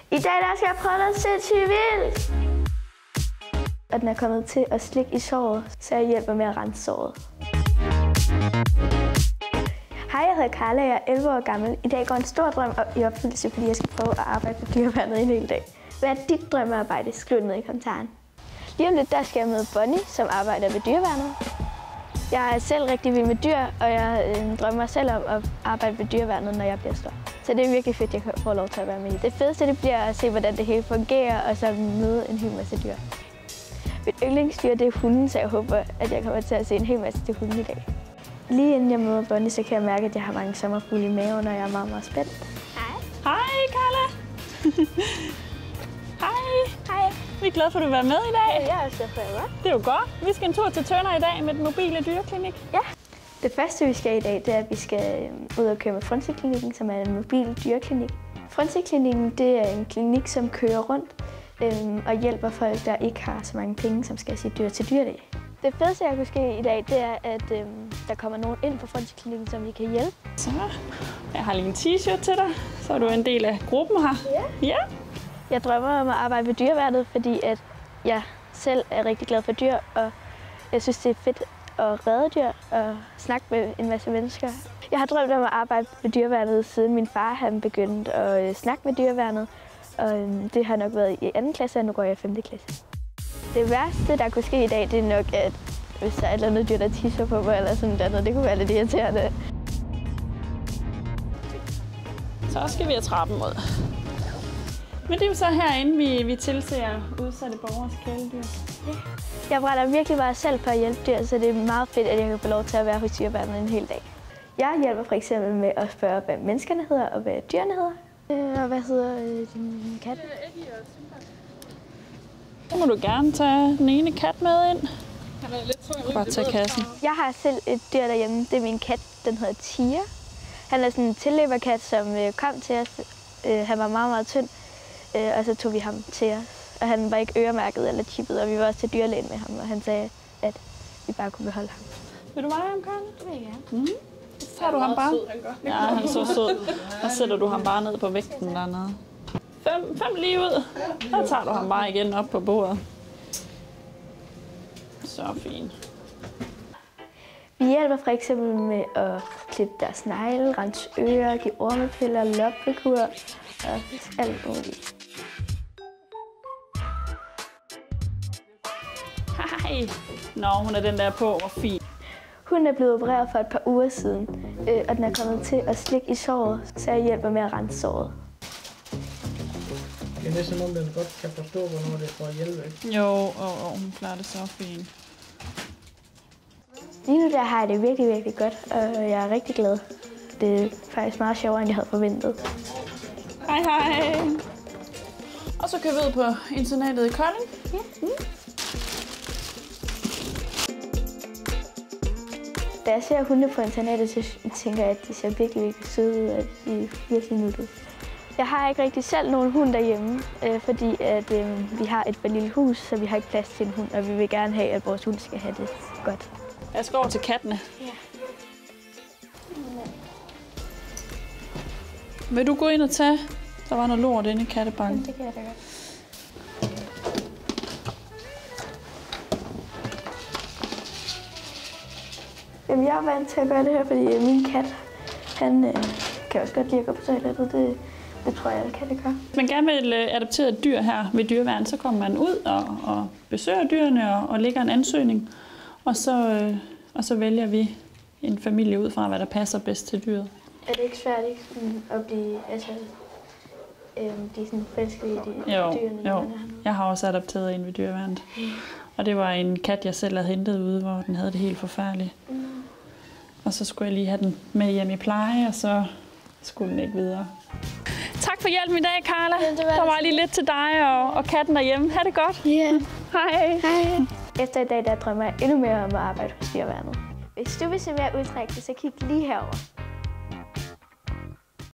I dag der skal jeg prøve noget sindssygt vildt. Og den er kommet til at slikke i såret, så jeg hjælper med at rense såret. Hej, jeg hedder Carla, jeg er 11 år gammel. I dag går en stor drøm i opfyldelse, fordi jeg skal prøve at arbejde på dyreværnet en hel dag. Hvad er dit drømmearbejde? Skriv ned i kommentaren. Lige om lidt, der skal jeg møde Bonnie, som arbejder ved dyreværnet. Jeg er selv rigtig vild med dyr, og jeg drømmer selv om at arbejde ved dyreværnet, når jeg bliver stor. Så det er virkelig fedt, at jeg får lov til at være med i. Det fedeste det bliver at se, hvordan det hele fungerer, og så møde en hel masse dyr. Mit yndlingsdyr det er hunden, så jeg håber, at jeg kommer til at se en hel masse til hunden i dag. Lige inden jeg møder Bonnie, så kan jeg mærke, at jeg har mange sommerfugle i maven, og jeg er meget, meget spændt. Hej. Hej, Carla. Hej. Hej. Vi er glade for, at du vil være med i dag. Ja, jeg er også glad for, at jeg var. Det er jo godt. Vi skal en tur til Tønder i dag med den mobile dyreklinik. Ja. Det første, vi skal i dag, det er, at vi skal ud og køre med Frønseklinikken, som er en mobil dyreklinik. Frønseklinikken det er en klinik, som kører rundt og hjælper folk, der ikke har så mange penge, som skal sige dyr til dyrlæge. Det fedeste, jeg kunne ske i dag, det er, at der kommer nogen ind på Frønseklinikken, som vi kan hjælpe. Så, jeg har lige en t-shirt til dig, så er du en del af gruppen her. Ja. Jeg drømmer om at arbejde ved dyreværnet, fordi at jeg selv er rigtig glad for dyr, og jeg synes, det er fedt at redde dyr og snakke med en masse mennesker. Jeg har drømt om at arbejde ved dyreværnet, siden min far han begyndte at snakke med dyreværnet, og det har nok været i 2. klasse, og nu går jeg i 5. klasse. Det værste, der kunne ske i dag, det er nok, at hvis der er et eller andet dyr, der tisser på mig eller sådan noget, det kunne være lidt irriterende. Så skal vi ad trappen ud. Men det er jo så herinde, vi tilser udsatte borgers kæledyr. Ja. Jeg brænder virkelig meget selv for at hjælpe dyr, så det er meget fedt, at jeg kan få lov til at være hos dyreværnet en hel dag. Jeg hjælper for eksempel med at spørge, hvad menneskerne hedder og hvad dyrene hedder. Og hvad hedder din kat? Så må du gerne tage den ene kat med ind. Bare tage kassen. Jeg har selv et dyr derhjemme. Det er min kat. Den hedder Tia. Han er sådan en tilløberkat, som kom til os. Han var meget, meget tynd. Og så tog vi ham til os. Og han var ikke øremærket eller chippet, og vi var også til dyrlægen med ham. Og han sagde, at vi bare kunne beholde ham. Vil du veje ham, Karl? Det vil jeg gerne. Så tager du ham bare. Ja, han er så sød. Så sætter du ham bare ned på vægten dernede. 5 lige ud. Så tager du ham bare igen op på bordet. Så fint. Vi hjælper for eksempel med at klippe deres negle, rense ører, give ormepiller, loppekur og alt muligt. Hej. Nå, hun er den der på og fin. Hun er blevet opereret for et par uger siden, og den er kommet til at slikke i såret, så jeg hjælper med at rense såret. Det er som om den godt kan forstå, hvornår det får hjælp, ikke? Jo, hun klarer det så fint. Lige nu der har jeg det virkelig, virkelig godt, og jeg er rigtig glad. Det er faktisk meget sjovere, end jeg havde forventet. Hej, hej. Og så kører vi ud på internatet i Kolding. Ja. Da jeg ser hunde på internatet, så tænker jeg, at de ser virkelig, virkelig søde ud, og de er virkelig nuttede. Jeg har ikke rigtig selv nogen hund derhjemme, fordi at, vi har et for lille hus, så vi har ikke plads til en hund, og vi vil gerne have, at vores hund skal have det godt. Jeg skal over til kattene. Ja. Vil du gå ind og tage? Der var noget lort inde i kattebakken. Det kan jeg da godt. Jamen, jeg er vant til at gøre det her, fordi min kat, han kan også godt lide at gå på toilettet. Det tror jeg, alle katte gør. Hvis man gerne vil adoptere et dyr her ved dyreværn, så kommer man ud og besøger dyrene og lægger en ansøgning. Og så vælger vi en familie ud fra, hvad der passer bedst til dyret. Er det ikke svært ikke, at blive sådan forelsket i dyrene? Jo. Jeg har også adopteret en ved dyreværnet. Og det var en kat, jeg selv havde hentet ude, hvor den havde det helt forfærdeligt. Og så skulle jeg lige have den med hjem i pleje, og så skulle den ikke videre. Tak for hjælpen i dag, Carla. Ja, der var lige lidt til dig og katten derhjemme. Ha' det godt. Ja. Yeah. Hej. Hej. Efter i dag, der drømmer jeg endnu mere om at arbejde hos dyreværnet. Hvis du vil se mere udtræk, så kig lige herover.